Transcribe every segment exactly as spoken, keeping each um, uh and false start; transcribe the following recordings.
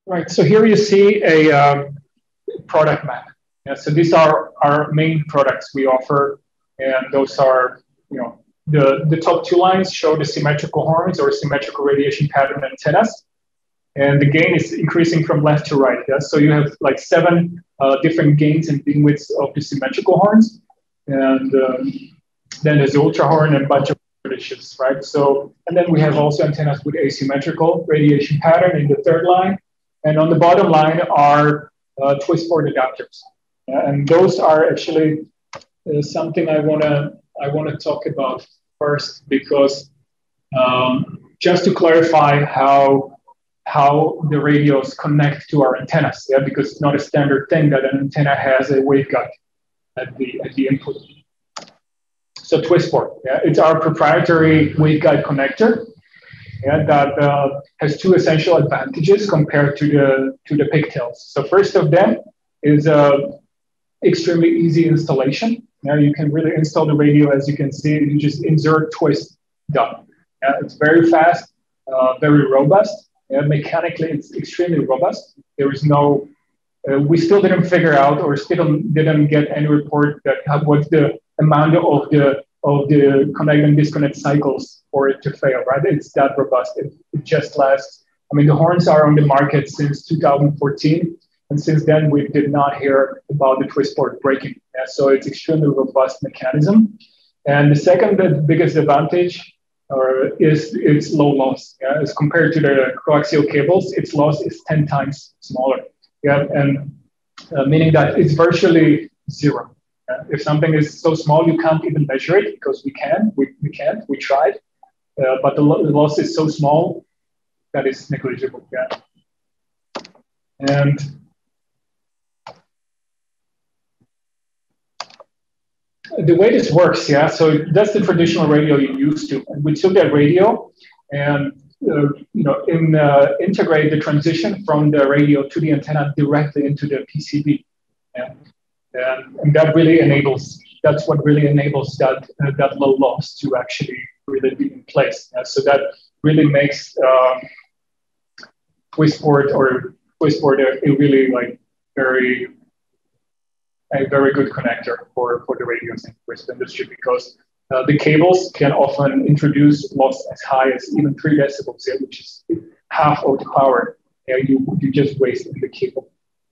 Right, so here you see a um, product map. Yeah, so these are our main products we offer, and those are, you know, the, the top two lines show the symmetrical horns or symmetrical radiation pattern antennas, and the gain is increasing from left to right. Yeah? So you have like seven uh, different gains and beam widths of the symmetrical horns, and um, then there's the ultra horn and a bunch of dishes, right? So, and then we have also antennas with asymmetrical radiation pattern in the third line. And on the bottom line are uh, twist port adapters. Yeah, and those are actually uh, something I wanna, I wanna talk about first, because um, just to clarify how, how the radios connect to our antennas, yeah, because it's not a standard thing that an antenna has a waveguide at the, at the input. So twist port, yeah, it's our proprietary waveguide connector, yeah, that uh, has two essential advantages compared to the to the pigtails. So first of them is uh, extremely easy installation. Now you can really install the radio, as you can see. You just insert, twist, done. Yeah, it's very fast, uh, very robust. Yeah, mechanically, it's extremely robust. There is no, uh, we still didn't figure out, or still didn't get any report that uh, what's the amount of the of the connect and disconnect cycles for it to fail, right? It's that robust. It, it just lasts. I mean, the horns are on the market since two thousand fourteen, and since then we did not hear about the twist port breaking. Yeah, so it's extremely robust mechanism. And the second the biggest advantage or is its low loss. Yeah, as compared to the coaxial cables, its loss is ten times smaller. Yeah, and uh, meaning that it's virtually zero. Uh, if something is so small, you can't even measure it, because we can, we, we can't, we tried, uh, but the, lo the loss is so small that it's negligible, yeah. And the way this works, yeah, so that's the traditional radio you're used to. And we took that radio and, uh, you know, in, uh, integrate the transition from the radio to the antenna directly into the P C B. Yeah. And, and that really enables, that's what really enables that, uh, that low loss to actually really be in place. Yeah, so that really makes uh, twist port or twist port a, a really like very, a very good connector for, for the radios in the WISP industry, because uh, the cables can often introduce loss as high as even three decibels, yeah, which is half of the power yeah, you, you just waste in the cable.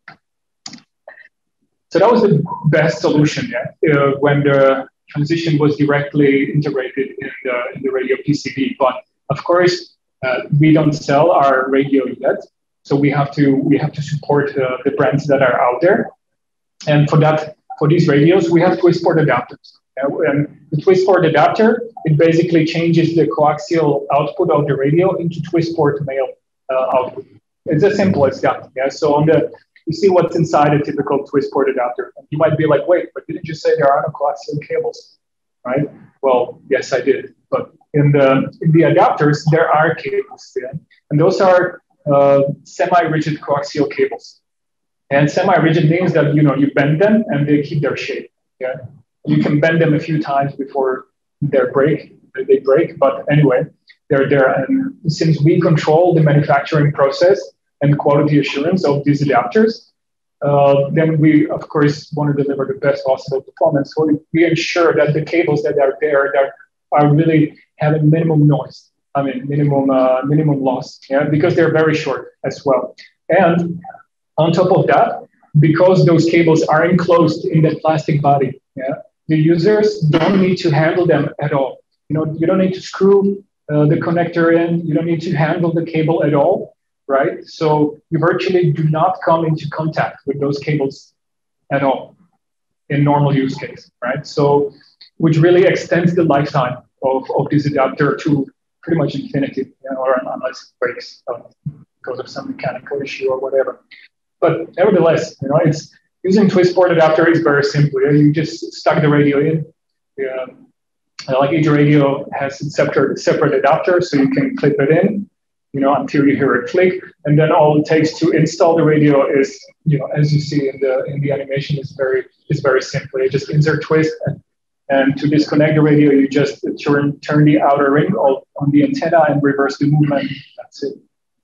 So that was the best solution, yeah, uh, when the transition was directly integrated in the, in the radio P C B. But of course, uh, we don't sell our radio yet, so we have to we have to support uh, the brands that are out there. And for that, for these radios, we have twist port adapters. Yeah? And the twist port adapter, it basically changes the coaxial output of the radio into twist port male uh, output. It's as simple as that. Yeah. So on the you see what's inside a typical twist port adapter. You might be like, wait, but didn't you say there are no coaxial cables, right? Well, yes, I did. But in the, in the adapters, there are cables, yeah? And those are uh, semi-rigid coaxial cables. And semi-rigid means that, you know, you bend them and they keep their shape, yeah? You can bend them a few times before they break, they break, but anyway, they're there. And since we control the manufacturing process and quality assurance of these adapters, uh, then we, of course, want to deliver the best possible performance. So we ensure that the cables that are there that are really having minimum noise, I mean, minimum, uh, minimum loss, yeah, because they're very short as well. And on top of that, because those cables are enclosed in that plastic body, yeah, the users don't need to handle them at all. You know, you don't need to screw uh, the connector in, you don't need to handle the cable at all. Right? So you virtually do not come into contact with those cables at all in normal use case, right? So, which really extends the lifetime of, of this adapter to pretty much infinity, you know, or unless it breaks uh, because of some mechanical issue or whatever. But nevertheless, you know, it's using twist port adapter is very simple. You just stuck the radio in. Yeah. Like each radio has a separate, separate adapter, so you can clip it in, you know, until you hear it click, and then all it takes to install the radio is, you know, as you see in the in the animation, is very is very simple. You just insert twist, and, and to disconnect the radio, you just turn turn the outer ring on the antenna and reverse the movement. That's it.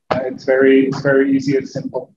Uh, it's very, it's very easy and simple.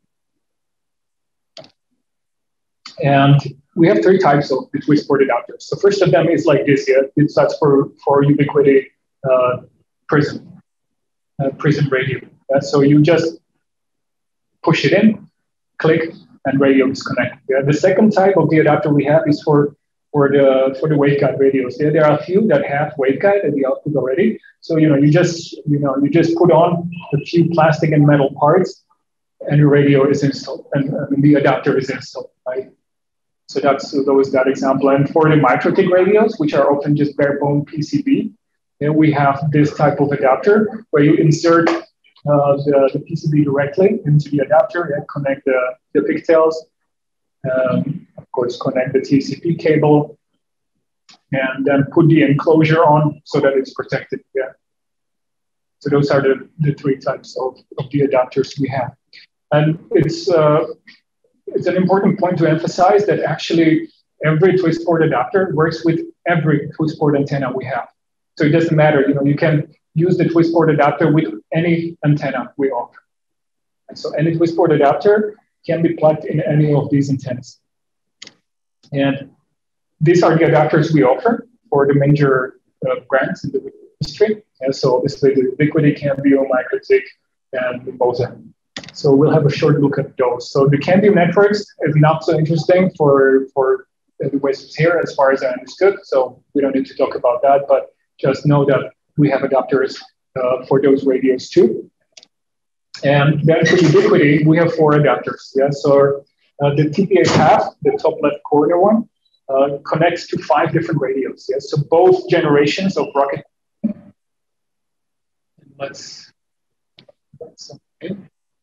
And we have three types of the twist port adapters. So first of them is like this, yeah. It's that's for for ubiquity uh, prism, uh, prism radio. Yeah? So you just push it in, click, and radio disconnect. Yeah. The second type of the adapter we have is for for the for the waveguide radios. There, there are a few that have waveguide at the output already. So you know you just you know you just put on a few plastic and metal parts, and your radio is installed, and, and the adapter is installed, right? So that's so that was that example. And for the MikroTik radios, which are often just bare bone P C B, then we have this type of adapter where you insert uh, the, the P C B directly into the adapter and connect the, the pigtails. Um, of course, connect the T C P cable, and then put the enclosure on so that it's protected. Yeah. So those are the, the three types of, of the adapters we have. And it's uh, it's an important point to emphasize that actually every twist port adapter works with every twist port antenna we have. So it doesn't matter, you know, you can use the twist port adapter with any antenna we offer. And so any twist port adapter can be plugged in any of these antennas. And these are the adapters we offer for the major uh, brands in the industry. And so obviously the Ubiquiti, Cambio, MikroTik, and the Moza. So we'll have a short look at those. So the Cambio networks is not so interesting for, for the WISPs here, as far as I understood. So we don't need to talk about that, but just know that we have adapters uh, for those radios too. And then for Ubiquiti, we have four adapters. Yeah, so uh, the T P A path, the top left corner one, uh, connects to five different radios. Yeah, so both generations of Rocket. Let's. let's okay.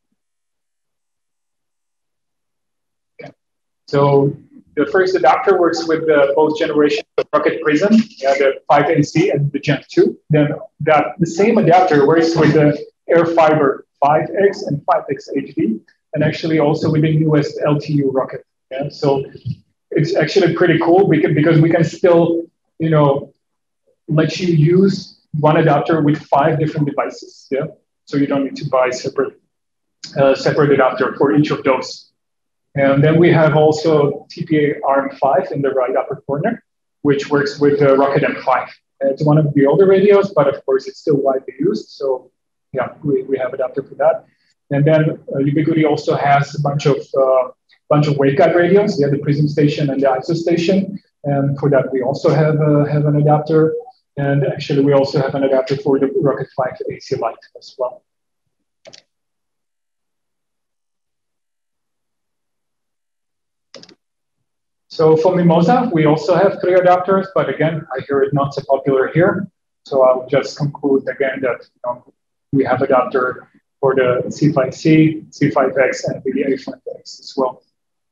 So the first adapter works with uh, both generations of Rocket Prism, yeah, the five A C and the Gen two. Then that the same adapter works with the Air Fiber five X and five X H D, and actually also with the newest L T U rocket. Yeah? So it's actually pretty cool because, because we can still, you know, let you use one adapter with five different devices. Yeah, so you don't need to buy separate uh, separate adapter for each of those. And then we have also T P A R M five in the right upper corner, which works with the Rocket M five. It's one of the older radios, but of course it's still widely used. So yeah, we, we have adapter for that. And then uh, Ubiquiti also has a bunch of uh, bunch of waveguide radios. We have the Prism station and the I S O station. And for that, we also have, uh, have an adapter. And actually, we also have an adapter for the Rocket five A C Lite as well. So for Mimosa, we also have three adapters, but again, I hear it not so popular here. So I'll just conclude again that you know, we have adapter for the C five C, C five X, and the A five X as well.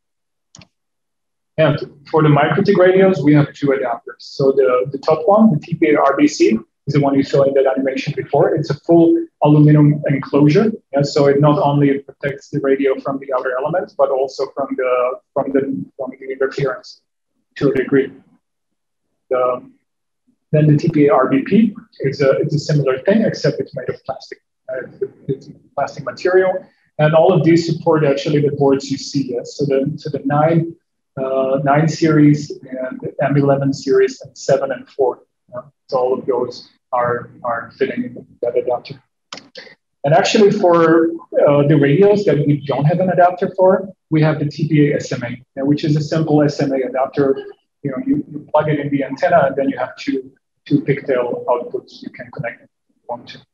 And for the MikroTik radios, we have two adapters. So the, the top one, the T P A R B C, is the one you saw in that animation before. It's a full aluminum enclosure. Yeah, so it not only protects the radio from the outer elements, but also from the from the from the interference to a degree. The, then the T P A R B P is a it's a similar thing, except it's made of plastic. Uh, it's plastic material, and all of these support actually the boards you see. Yeah? So the so the nine uh, nine series and the M eleven series and seven and four. Yeah? So all of those are are fitting in that adapter. And actually, for uh, the radios that we don't have an adapter for, we have the T P A S M A, which is a simple S M A adapter. You know, you, you plug it in the antenna, and then you have two two pigtail outputs you can connect one to.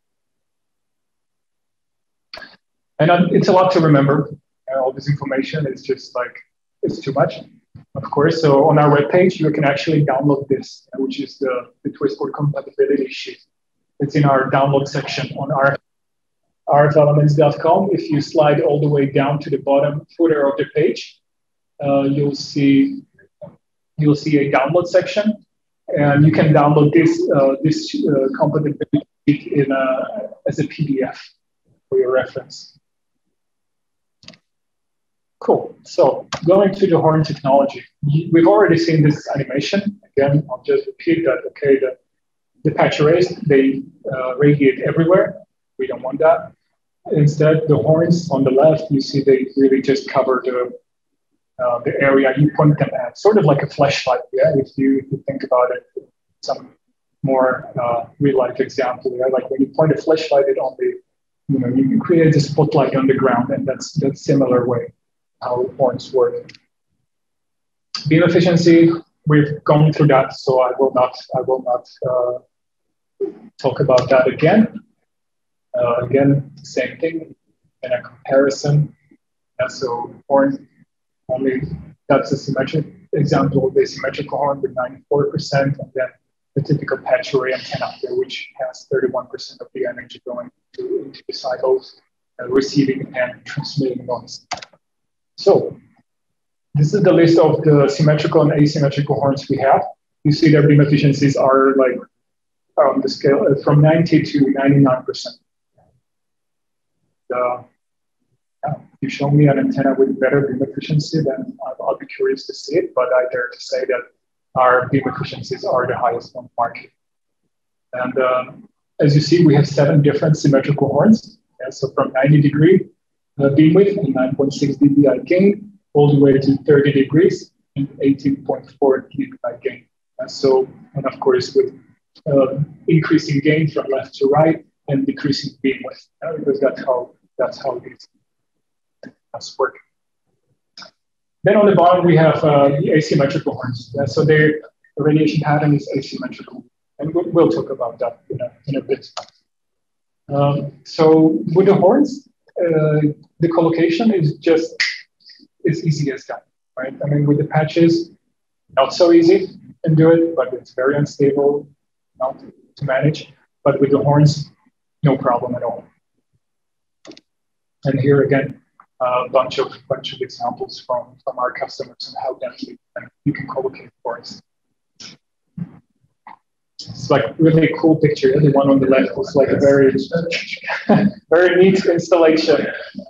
And uh, it's a lot to remember. Uh, all this information is just like it's too much, of course. So on our webpage, you can actually download this, uh, which is the the twist port compatibility sheet. It's in our download section on our. R F elements dot com. If you slide all the way down to the bottom footer of the page, uh, you'll see you'll see a download section, and you can download this uh, this uh, compatibility in a, as a P D F for your reference. Cool. So going to the horn technology, we've already seen this animation. Again, I'll just repeat that. Okay, the the patch arrays they uh, radiate everywhere. We don't want that. Instead, the horns on the left, you see they really just cover the uh, the area you point them at, sort of like a flashlight. Yeah, if you, if you think about it, some more uh, real-life example. Yeah, like when you point a flashlight at on the, you know, you create a spotlight on the ground, and that's that's similar way how horns work. Beam efficiency, we've gone through that, so I will not I will not uh, talk about that again. Uh, again, same thing in a comparison. Yeah, so horn only, that's a symmetric example of a symmetrical horn with ninety-four percent, and then the typical patch array antenna here, which has thirty-one percent of the energy going to, into the cycles, uh, receiving and transmitting noise. So this is the list of the symmetrical and asymmetrical horns we have. You see their beam efficiencies are like on the scale uh, from ninety to ninety-nine percent. Uh, yeah, if you show me an antenna with better beam efficiency, then I'll, I'll be curious to see it, but I dare to say that our beam efficiencies are the highest on the market. And um, as you see, we have seven different symmetrical horns. Yeah, so from ninety degree uh, beam width and nine point six D B I gain, all the way to thirty degrees and eighteen point four D B I gain. And so, and of course, with uh, increasing gain from left to right and decreasing beam width, uh, because that's how that's how these work. Then on the bottom, we have uh, the asymmetrical horns. Yeah, so their radiation pattern is asymmetrical. And we'll, we'll talk about that in a, in a bit. Um, so with the horns, uh, the collocation is just as easy as that, right? I mean, with the patches, not so easy to do it, but it's very unstable, not to manage. But with the horns, no problem at all. And here again, a uh, bunch of bunch of examples from, from our customers and how densely you can collocate horns. It's like really cool picture. The one on the left was like a very, very neat installation.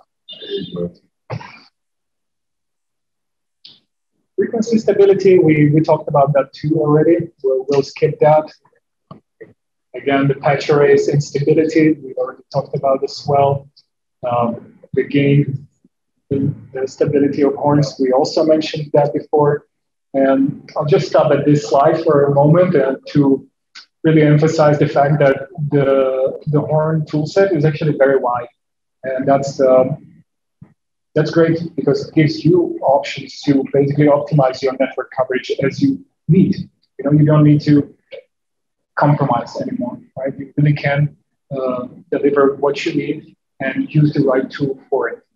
Frequency stability, we, we talked about that too already. We'll, we'll skip that. Again, the patch arrays instability, we already talked about as well. Um, the gain, the, the stability of horns, we also mentioned that before. And I'll just stop at this slide for a moment uh, to really emphasize the fact that the, the horn toolset is actually very wide. And that's, um, that's great because it gives you options to basically optimize your network coverage as you need. You know, you don't need to compromise anymore, right? You really can uh, deliver what you need and use the right tool for it.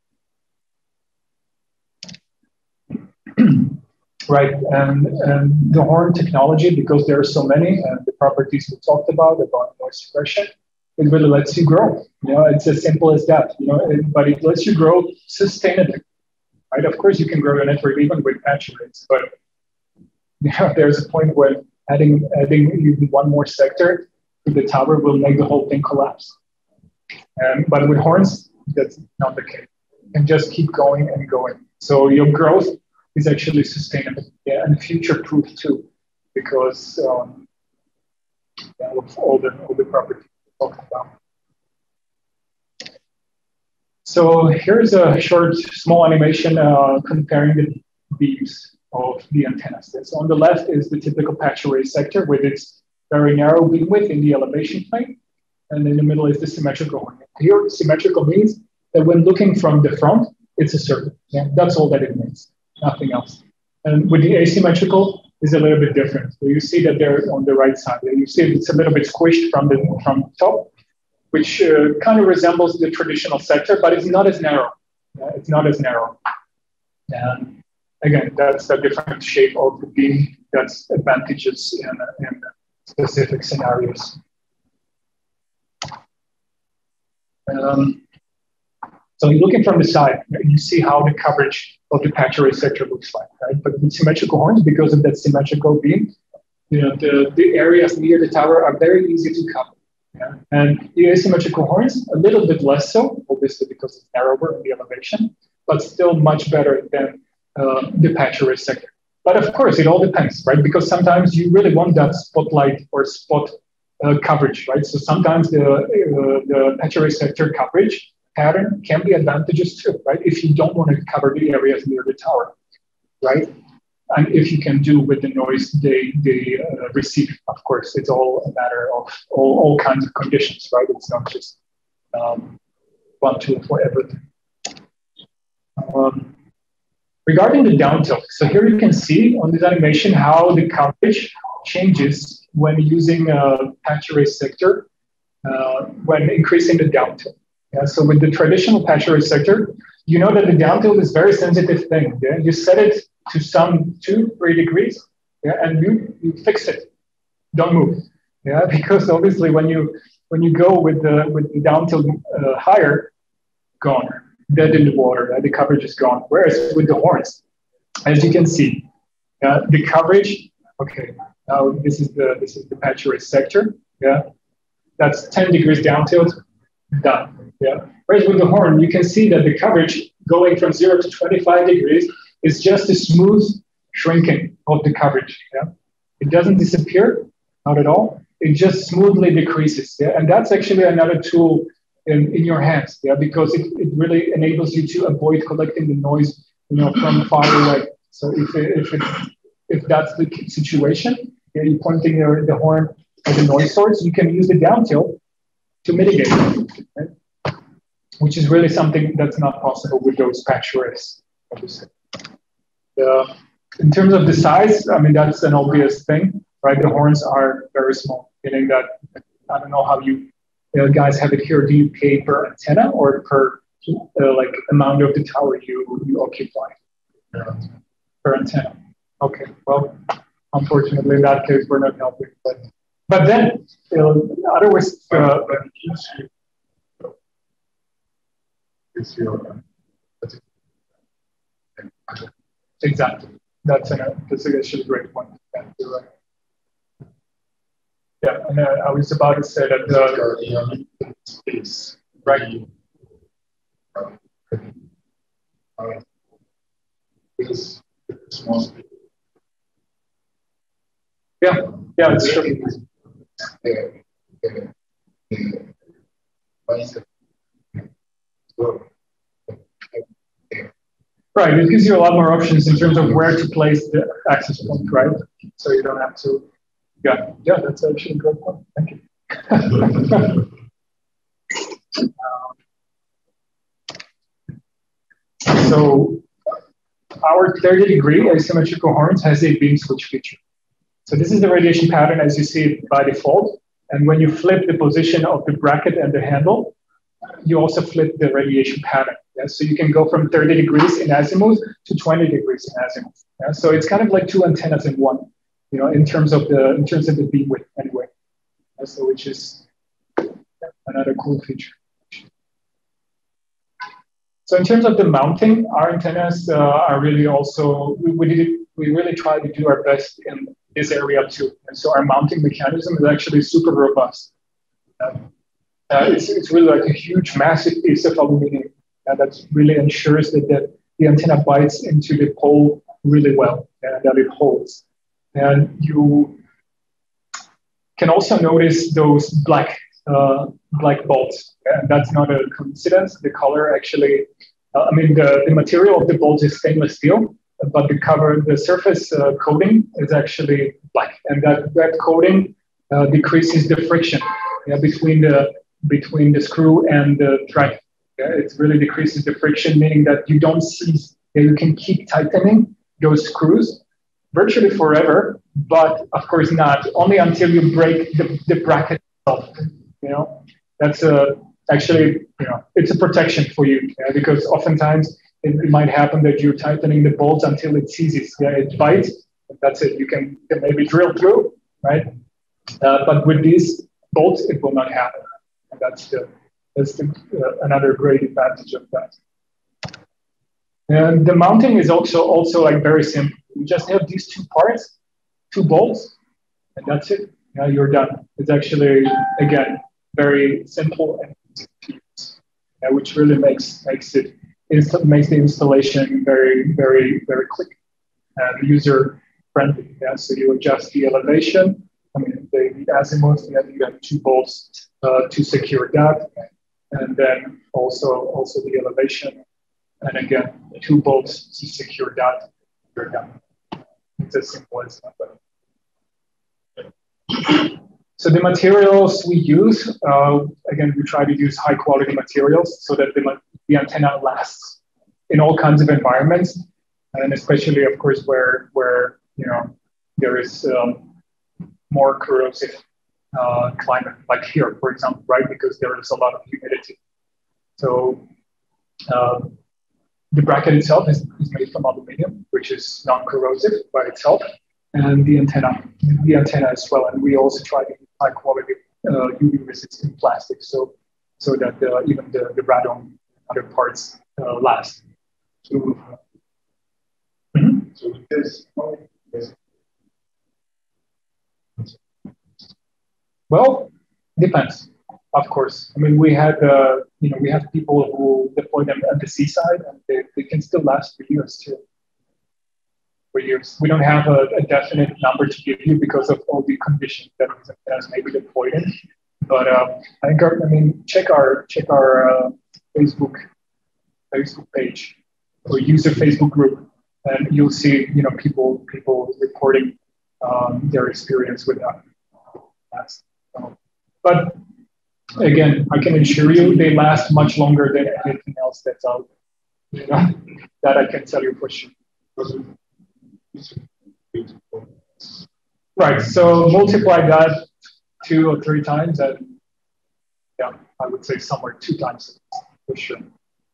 Right, and, and the horn technology, because there are so many, and the properties we talked about, about noise suppression, it really lets you grow. You know, it's as simple as that, you know, it, but it lets you grow sustainably, right? Of course, you can grow your network even with patch rates, but you know, there's a point where adding, adding even one more sector to the tower will make the whole thing collapse. Um, but with horns, that's not the case. You can just keep going and going. So your growth is actually sustainable, yeah, and future-proof too, because um, yeah, of all the all the properties we talked about. So here's a short, small animation uh, comparing the beams of the antennas. So on the left is the typical patch array sector with its very narrow beam width in the elevation plane, and in the middle is the symmetrical one. Here, symmetrical means that when looking from the front, it's a circle. Yeah, that's all that it means. Nothing else. And with the asymmetrical, is a little bit different. So you see that they're on the right side. You see it's a little bit squished from the from the top, which uh, kind of resembles the traditional sector, but it's not as narrow. Uh, it's not as narrow. And again, that's a different shape of the beam. That's advantages in, in specific scenarios. Um, so looking from the side, you see how the coverage of the patch array sector looks like, right? But with symmetrical horns, because of that symmetrical beam, you know, the, the areas near the tower are very easy to cover. Yeah? And the asymmetrical horns, a little bit less so, obviously because it's narrower in the elevation, but still much better than uh, the patch array sector. But of course, it all depends, right? Because sometimes you really want that spotlight or spot uh, coverage, right? So sometimes the uh, the patch array sector coverage pattern can be advantageous too, right? If you don't want to cover the areas near the tower, right? And if you can do with the noise they they uh, receive, of course, it's all a matter of all, all kinds of conditions, right? It's not just um, one tool for everything. Um, regarding the down tilt, so here you can see on this animation how the coverage changes when using a patch array sector uh, when increasing the down tilt. Yeah, so with the traditional patch array sector, you know that the down tilt is a very sensitive thing. Yeah? You set it to some two, three degrees, yeah, and you, you fix it. Don't move. Yeah, because obviously when you when you go with the with the down tilt uh, higher, gone, dead in the water. Right? The coverage is gone. Whereas with the horns, as you can see, uh, the coverage. Okay, now this is the this is the patch array sector. Yeah, that's ten degrees down tilt. Done. Yeah. Whereas with the horn, you can see that the coverage going from zero to twenty-five degrees is just a smooth shrinking of the coverage. Yeah. It doesn't disappear, not at all. It just smoothly decreases. Yeah. And that's actually another tool in, in your hands. Yeah. Because it, it really enables you to avoid collecting the noise, you know, from far away. So if it, if it, if that's the situation, yeah, you're pointing your, the horn as a noise source, you can use the down tilt to mitigate it, right? Which is really something that's not possible with those patch arrays, obviously. Uh, in terms of the size, I mean, that's an obvious thing, right? The horns are very small, meaning that, I don't know how you, you know, guys have it here. Do you pay per antenna or per uh, like amount of the tower you, you occupy? Yeah. Per antenna. Okay, well, unfortunately, in that case, we're not helping. But, but then, you know, otherwise, uh, it's your, exactly. That's, an, that's actually a great point. Yeah, you're right. Yeah, and uh, I was about to say that the space, right? It's small space. Yeah, yeah, it's true. Right, it gives you a lot more options in terms of where to place the access point, right? So you don't have to, yeah, yeah, that's actually a good point. Thank you. um, so our thirty degree asymmetrical horns has a beam switch feature. So this is the radiation pattern as you see it by default. And when you flip the position of the bracket and the handle, you also flip the radiation pattern. Yeah? So you can go from thirty degrees in azimuth to twenty degrees in azimuth. Yeah? So it's kind of like two antennas in one, you know, in terms of the in terms of the beam width anyway. Yeah? So which is another cool feature. So in terms of the mounting, our antennas uh, are really also we we, did, we really try to do our best in this area too. And so our mounting mechanism is actually super robust. Um, Uh, it's, it's really like a huge, massive piece of aluminum uh, that really ensures that the, the antenna bites into the pole really well and that it holds. And you can also notice those black uh, black bolts. And that's not a coincidence. The color actually, uh, I mean, the, the material of the bolts is stainless steel, but the cover, the surface uh, coating is actually black. And that, that coating uh, decreases the friction yeah, between the between the screw and the thread. Yeah, it really decreases the friction, meaning that you don't see, yeah, you can keep tightening those screws virtually forever, but of course not, only until you break the, the bracket itself. You know, that's a, actually, you know, it's a protection for you yeah, because oftentimes it, it might happen that you're tightening the bolts until it seizes. Yeah, it bites, that's it. You can, you can maybe drill through, right? Uh, but with these bolts, it will not happen. And that's the, that's the, uh, another great advantage of that. And the mounting is also, also like very simple. You just have these two parts, two bolts, and that's it. Now you're done. It's actually, again, very simple and easy to use, yeah, which really makes, makes it, makes the installation very, very, very quick and user friendly. Yeah? So you adjust the elevation. I mean, the they need azimuth, yeah, you have two bolts uh, to secure that, and then also also the elevation, and again two bolts to secure that. You're done. It's as simple as that. So the materials we use, uh, again, we try to use high quality materials so that the, the antenna lasts in all kinds of environments, and especially, of course, where where you know there is um, more corrosive uh, climate, like here, for example, right? Because there is a lot of humidity. So um, the bracket itself is, is made from aluminum, which is non-corrosive by itself, and the antenna, the antenna as well. And we also try to use high quality uh, U V resistant plastic, so so that uh, even the the radon other parts uh, last. So, mm-hmm. So this. Well, depends, of course. I mean, we had, uh, you know, we have people who deploy them at the seaside, and they, they can still last for years too. For years, we don't have a, a definite number to give you because of all the conditions that has maybe deployed in. But uh, I think, our, I mean, check our check our uh, Facebook Facebook page or user Facebook group, and you'll see, you know, people people reporting um, their experience with that. Um, but again, I can assure you they last much longer than anything else that's out. You know, that I can tell you for sure. Right. So multiply that two or three times, and yeah, I would say somewhere two times for sure.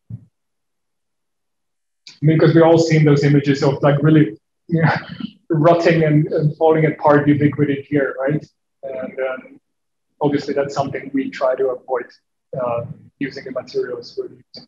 Because we've all seen those images of like really, you know, rotting and, and falling apart ubiquity here, right? And um, obviously, that's something we try to avoid uh, using the materials we're using.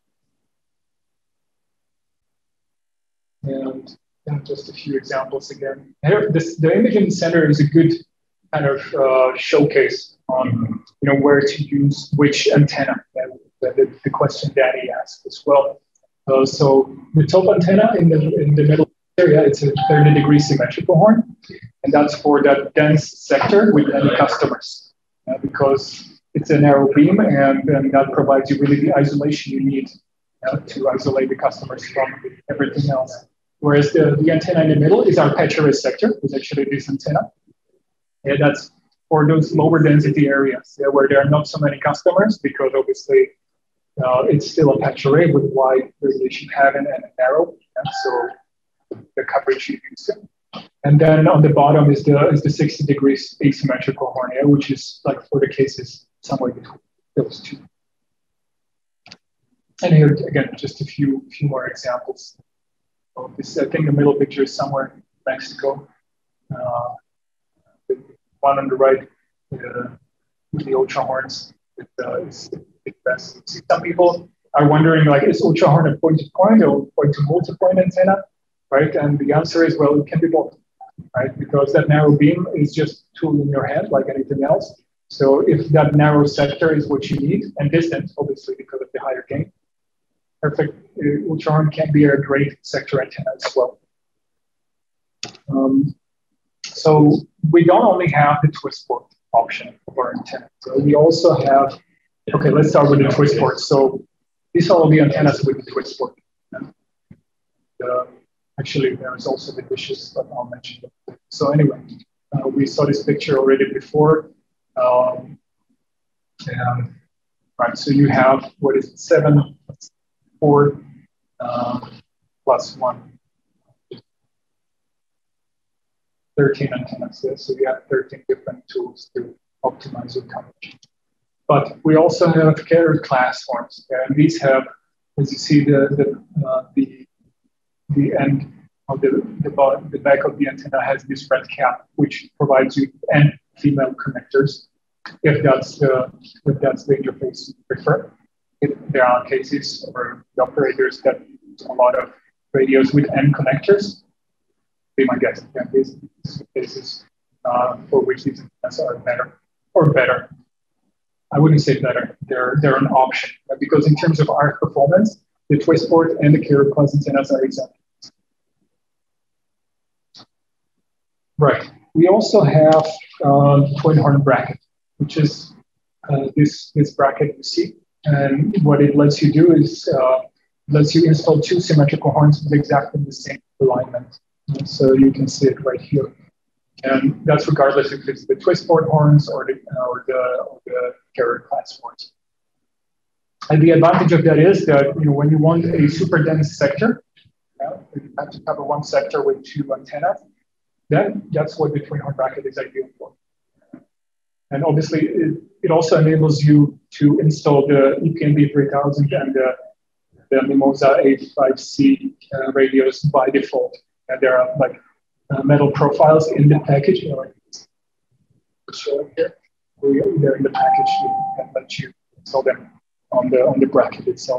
And yeah, just a few examples again. Here, this, the imaging center is a good kind of uh, showcase on, you know, where to use which antenna. And the, the question Danny asked as well. Uh, so the top antenna in the in the middle area, it's a thirty degree symmetrical horn, and that's for that dense sector with any customers. Uh, because it's a narrow beam, and, and that provides you really the isolation you need uh, to isolate the customers from everything else. Whereas the, the antenna in the middle is our patch array sector, is actually this antenna. And that's for those lower density areas, yeah, where there are not so many customers, because obviously uh, it's still a patch array with wide radiation pattern and a narrow, and so the coverage you use it. And then on the bottom is the is the sixty degrees asymmetrical horn, yeah, which is like for the cases somewhere between those two. And here again, just a few few more examples. So this, I think the middle picture is somewhere in Mexico. Uh, the one on the right, uh, with the ultra horns, it, uh, is the best. See, some people are wondering, like, is ultra horn a point-to-point or point-to-multipoint antenna, right? And the answer is, well, it can be both. Right? Because that narrow beam is just tool in your hand like anything else. So if that narrow sector is what you need, and distance, obviously, because of the higher gain, perfect. Uh, ultra horn can be a great sector antenna as well. Um, so we don't only have the twist port option of our antenna. So we also have, okay, let's start with the twist port. So these are all the antennas with the twist port. Uh, Actually, there's also the dishes, but I'll mention them. So anyway, uh, we saw this picture already before. Um, and, right, so you have, what is it, seven, four, uh, plus one, thirteen antennas. Yeah? So you have thirteen different tools to optimize your coverage. But we also have carrier class horns, and these have, as you see, the, the, uh, the the end of the, the, the back of the antenna has this red cap, which provides you and female connectors, if that's the if that's the interface you prefer. If there are cases or the operators that use a lot of radios with N connectors, be my guess. Yeah, these cases uh, for which these antennas are better or better. I wouldn't say better. They're they're an option, because in terms of our performance, the twist port and the carrier class antennas are exempt. Right. we also have uh, twin horn bracket, which is uh, this, this bracket you see. And what it lets you do is uh, lets you install two symmetrical horns with exactly the same alignment. And so you can see it right here. And that's regardless if it's the twist port horns or the, or the, or the carrier class horns. And the advantage of that is that, you know, when you want a super dense sector, you know, you have to cover one sector with two antennas, then that's what the twin horn bracket is ideal for. And obviously, it, it also enables you to install the E P N B three thousand and the, the Mimosa eighty-five C uh, radios by default. And there are like uh, metal profiles in the package. You know, like show it here. They're in the package and let you install them on the on the bracket itself.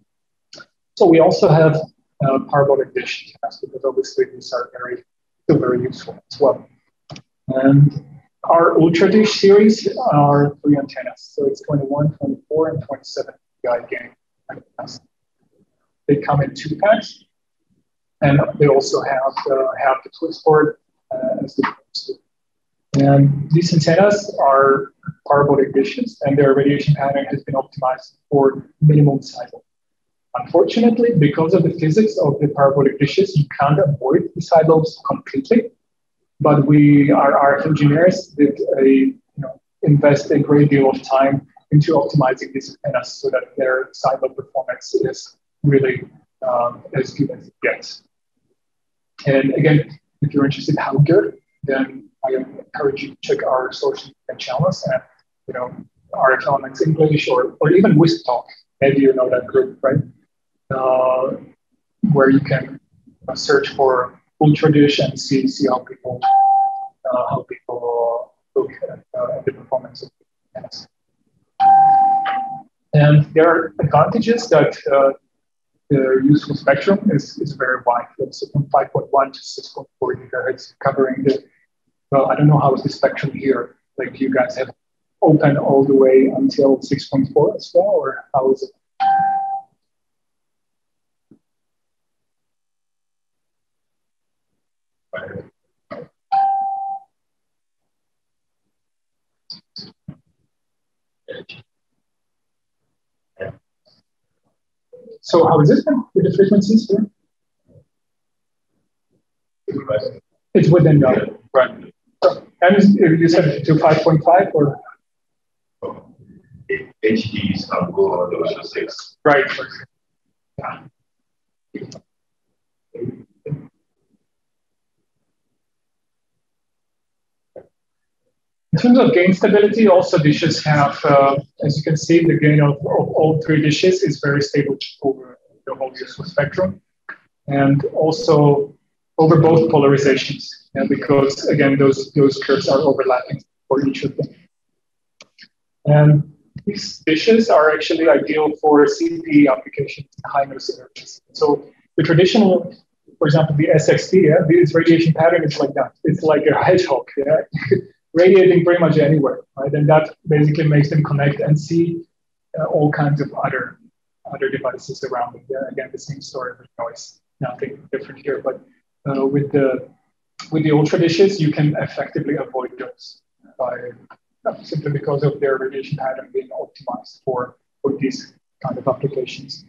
So we also have uh, parabolic dish antennas, because obviously these are very still very useful as well. And our Ultra Dish series are three antennas. So it's twenty-one, twenty-four, and twenty-seven guide gain antennas. They come in two packs, and they also have uh, have the twist port uh, as the twist. And these antennas are parabolic dishes, and their radiation pattern has been optimized for minimum cycle. Unfortunately, because of the physics of the parabolic dishes, you can't avoid the side lobes completely. But we, our, our engineers, did a you know invest a great deal of time into optimizing these antennas so that their side lobe performance is really um, as good as it gets. And again, if you're interested in how good, then I encourage you to check our social media channels and you know R F Elements English or or even WISP Talk. Maybe you know that group, right? Uh, where you can uh, search for Ultra Dish and see see how people uh, how people look at, uh, at the performance of the antennas. And there are advantages that uh, the useful spectrum is, is very wide. So from five point one to six point four gigahertz, covering the, well, I don't know how is the spectrum here. Like, you guys have open all the way until six point four as well, or how is it? So how is it with the frequencies here? It's within the, right. And you said to five point five or? H Ds are go on to six. Right. Yeah. In terms of gain stability, also dishes have, uh, as you can see, the gain of, of all three dishes is very stable over the whole useful spectrum, and also over both polarizations, yeah, because again, those those curves are overlapping for each of them. And these dishes are actually ideal for C P E applications, high noise energies. So the traditional, for example, the S X T, yeah, this radiation pattern is like that. It's like a hedgehog, yeah. Radiating pretty much anywhere, right? And that basically makes them connect and see uh, all kinds of other other devices around them. Yeah, again, the same story with noise, nothing different here. But uh, with the with the Ultra dishes, you can effectively avoid those by uh, simply because of their radiation pattern being optimized for for these kind of applications.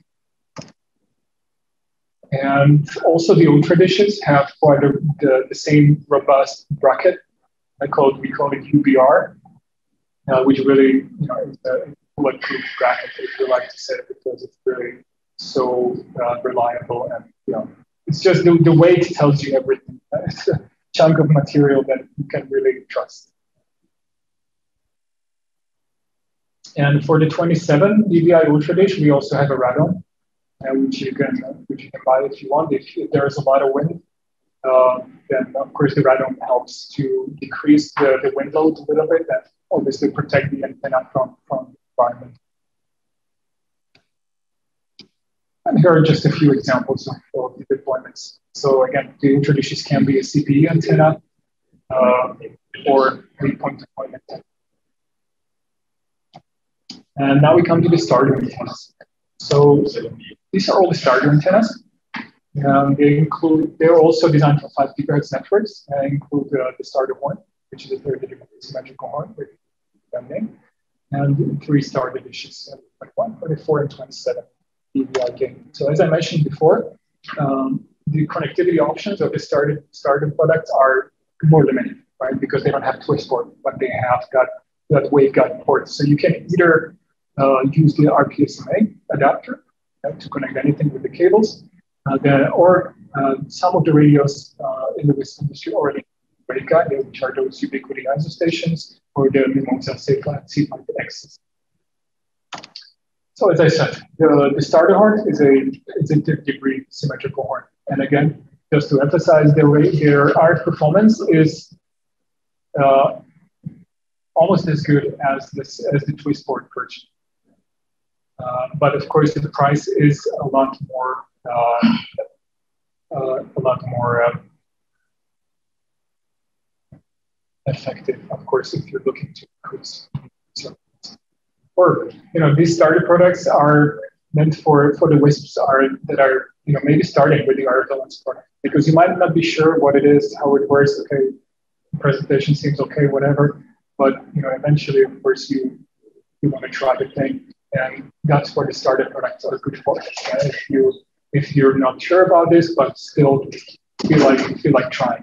And also, the Ultra dishes have quite a, the the same robust bracket. I call it, we call it U B R, uh, which really, you know, is a bulletproof bracket, if you like to say it, because it's really so uh, reliable, and you know, it's just the, the weight tells you everything. It's a chunk of material that you can really trust. And for the twenty-seven D V I Ultra Dish, we also have a radome, uh, which you can which you can buy if you want. If, if there is a lot of wind. Uh, then of course the radome helps to decrease the, the wind load a little bit and obviously protect the antenna from, from the environment. And here are just a few examples of, of the deployments. So again, the Ultra dishes can be a C P E antenna uh, or a point-to-point antenna. And now we come to the starter antennas. So these are all the starter antennas. Um, they include, they're also designed for five gigahertz networks and include uh, the starter horn, which is a thirty degree symmetrical horn with that name, and three starter dishes, twenty-one, twenty-four, and twenty-seven D B I gain. So as I mentioned before, um, the connectivity options of the starter, starter products are more limited, right? Because they don't have twist port, but they have got that waveguide ports. So you can either uh, use the R P S M A adapter uh, to connect anything with the cables, uh, the, or uh, some of the radios uh, in the WISP industry already waveguide, which are those ubiquity I S O stations, or the Mimosa C five X. So as I said, the, the starter horn is a it's a thirty degree symmetrical horn. And again, just to emphasize, their, their R F performance is uh, almost as good as, this, as the twist port version. Uh, but of course, the price is a lot more, uh, uh, a lot more uh, effective, of course, if you're looking to increase. Or, you know, these starter products are meant for, for the WISPs are, that are, you know, maybe starting with the R F balance product, because you might not be sure what it is, how it works. Okay, the presentation seems okay, whatever. But, you know, eventually, of course, you, you want to try the thing. And that's what the starter products are good for. Uh, if, you, if you're not sure about this, but still feel like, feel like trying.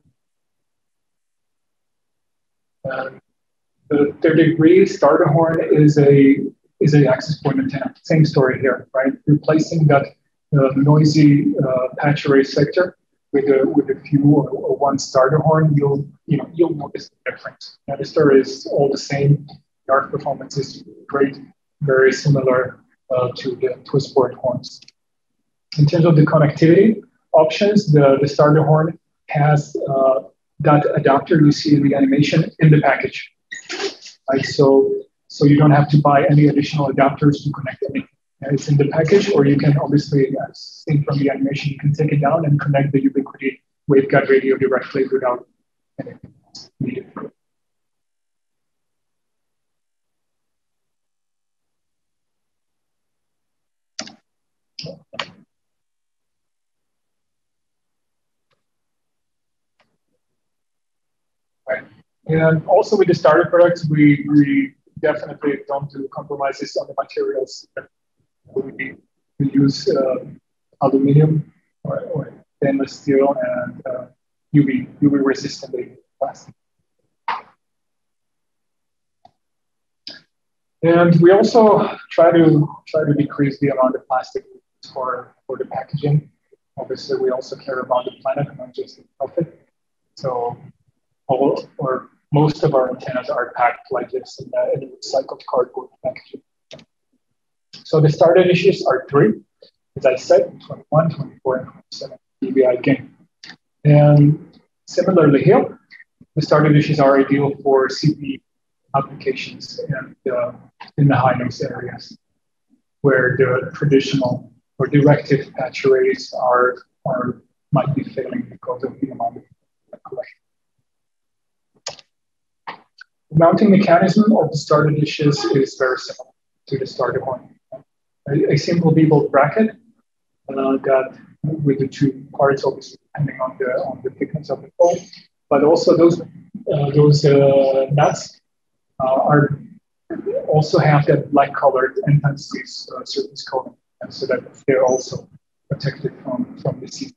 Um, The thirty degree starter horn is a is a access point antenna. Same story here, right? Replacing that uh, noisy uh, patch array sector with a with a few or, or one starter horn, you'll you know you'll notice the difference. Now the story is all the same. The R F performance is great, very similar uh, to the twist port horns. In terms of the connectivity options, the the starter horn has uh, that adapter you see in the animation in the package. Right, so, so you don't have to buy any additional adapters to connect anything. It's in the package, or you can obviously, as seen from the animation, you can take it down and connect the ubiquity waveguide radio directly without anything else needed. Right. And also with the starter products, we, we definitely don't do compromises on the materials. We, we use uh, aluminum or, or stainless steel and uh, U V U V resistant plastic. And we also try to try to decrease the amount of plastic for for the packaging. Obviously, we also care about the planet and not just the profit. So, all or most of our antennas are packed like this in, the, in recycled cardboard packaging. So the starter dishes are three, as I said, twenty-one, twenty-four, and twenty-seven D B I gain. And similarly here, the starter dishes are ideal for C P applications and uh, in the high noise areas where the traditional or directive patch arrays are, are might be failing because of the amount of collection. The mounting mechanism of the starter dishes is very similar to the starter horn. A, a simple V-bolt bracket uh, that with the two parts, obviously depending on the on the thickness of the pole, but also those uh, those uh, nuts uh, are also have that black colored intensities uh, surface coating, and so that they're also protected from from the sea.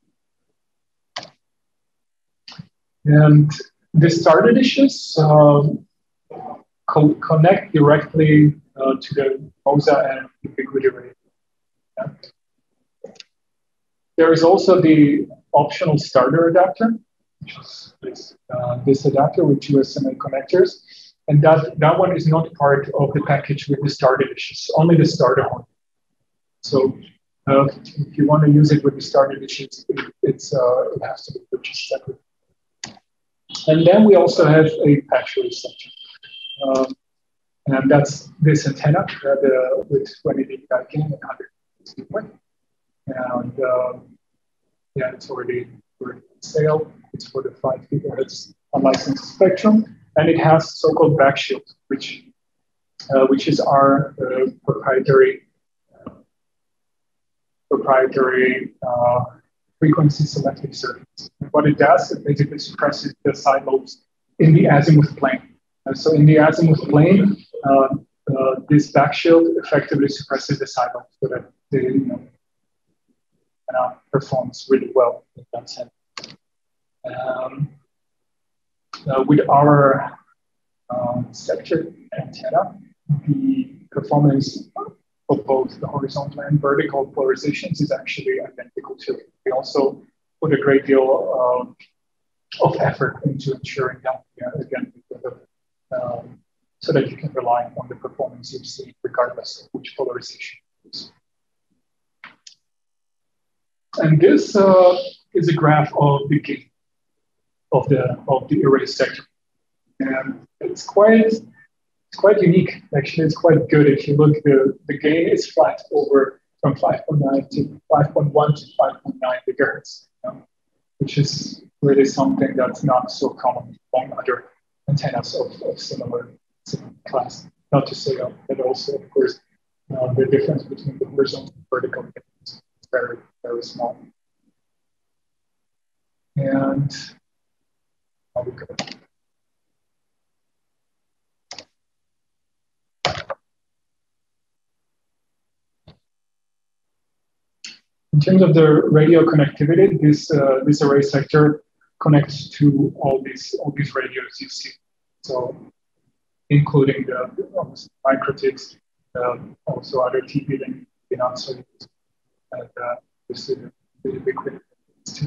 And the starter dishes uh, co connect directly uh, to the Mimosa and ubiquity radio. Yeah. There is also the optional starter adapter, which is this, uh, this adapter with two S M A connectors. And that, that one is not part of the package with the starter dishes, only the starter horn. So uh, if you want to use it with the starter dishes, it, it's, uh, it has to be purchased separately. And then we also have a patch array section. Um, and that's this antenna uh, the, with twenty D B I gain and one hundred sixty point. And um, yeah, it's already, already on sale. It's for the five gigahertz unlicensed spectrum. And it has so-called backshield, which uh, which is our uh, proprietary uh, proprietary uh, frequency selective circuits. And what it does, it basically suppresses the side lobes in the azimuth plane. Uh, so in the azimuth plane, uh, uh, this back shield effectively suppresses the side lobes so that they, you know, uh, performs really well in that sense. Um, uh, with our um, sector antenna, the performance of both the horizontal and vertical polarizations is actually identical too. We also put a great deal of, of effort into ensuring that, yeah, again, um, so that you can rely on the performance you see regardless of which polarization you use. And this uh, is a graph of the gain of the of the array sector, and it's quite it's quite unique. Actually, it's quite good. If you look, the the gain is flat over from five point nine to five point one to five point nine gigahertz, you know, which is really something that's not so common among other antennas of, of similar, similar class. Not to say that also, of course, uh, the difference between the horizontal and vertical is very, very small. And I'll go. In terms of the radio connectivity, this uh, this array sector connects to all these all these radios you see. So, including the, the microtics, um, also other T P link, and also and uh, this is the ubiquitous too.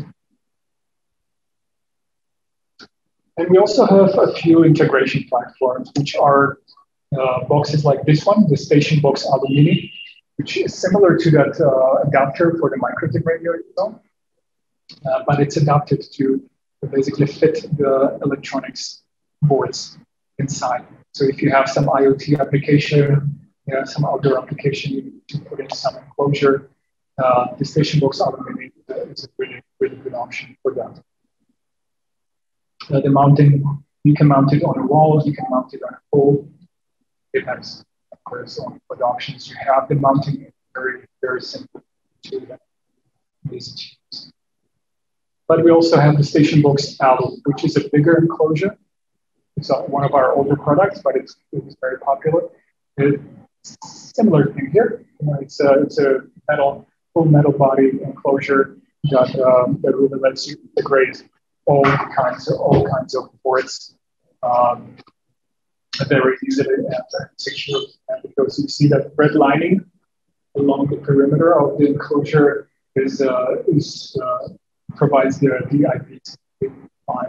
And we also have a few integration platforms, which are uh, boxes like this one, the station box alumini, which is similar to that uh, adapter for the microtic radio, you know, uh, but it's adapted to basically fit the electronics boards inside. So if you have some IoT application, you know, some outdoor application, you need to put in some enclosure, uh, the station box alumini is a really, really good option for that. Uh, the mounting, you can mount it on a wall, you can mount it on a pole. It has, of course, on what options you have. The mounting is very, very simple to easy to use. But we also have the station box Alu, which is a bigger enclosure. It's one of our older products, but it's, it's very popular. It's a similar thing here. You know, it's, a, it's a metal, full metal body enclosure that, um, that really lets you integrate all kinds of all kinds of ports um, very easily and securely. And because you see that red lining along the perimeter of the enclosure is uh, is uh, provides the D I P five.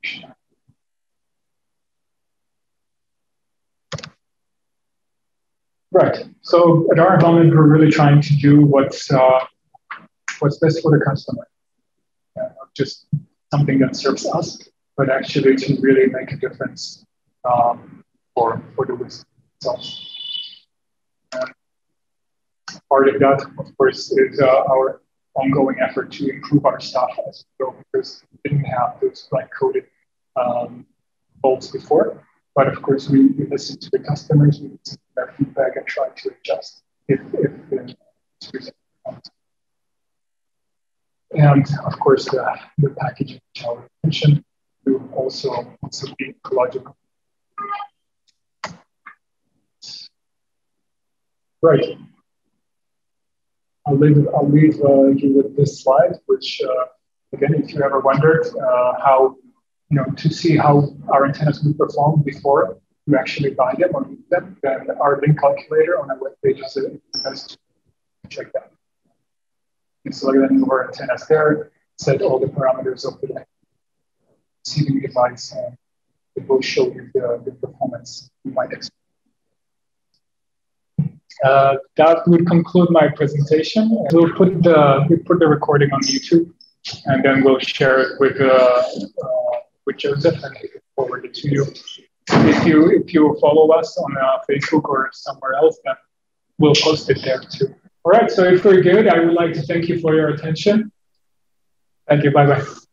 Right. So at our moment, we're really trying to do what's uh, what's best for the customer, uh, not just something that serves us, but actually to really make a difference um, for for the WISP itself. And part of that, of course, is uh, our ongoing effort to improve our stuff as we go, because we didn't have those black coded um, bulbs before. But of course, we, we listen to the customers, we listen to their feedback and try to adjust if, if it's reasonable. And of course, the, the packaging, which I mentioned, will also, also be ecological. Right. I'll leave, I'll leave uh, you with this slide, which, uh, again, if you ever wondered uh, how, you know, to see how our antennas will perform before you actually buy them or use them, then our link calculator on our webpage is the best to check that. You can select any of our antennas there, set all the parameters of the receiving device, and it will show you the, the performance you might expect. Uh, that would conclude my presentation. We'll put the we'll put the recording on YouTube, and then we'll share it with uh, uh, with Joseph and forward it to you. If you if you follow us on uh, Facebook or somewhere else, then we'll post it there too. All right. So if we're good, I would like to thank you for your attention. Thank you. Bye bye.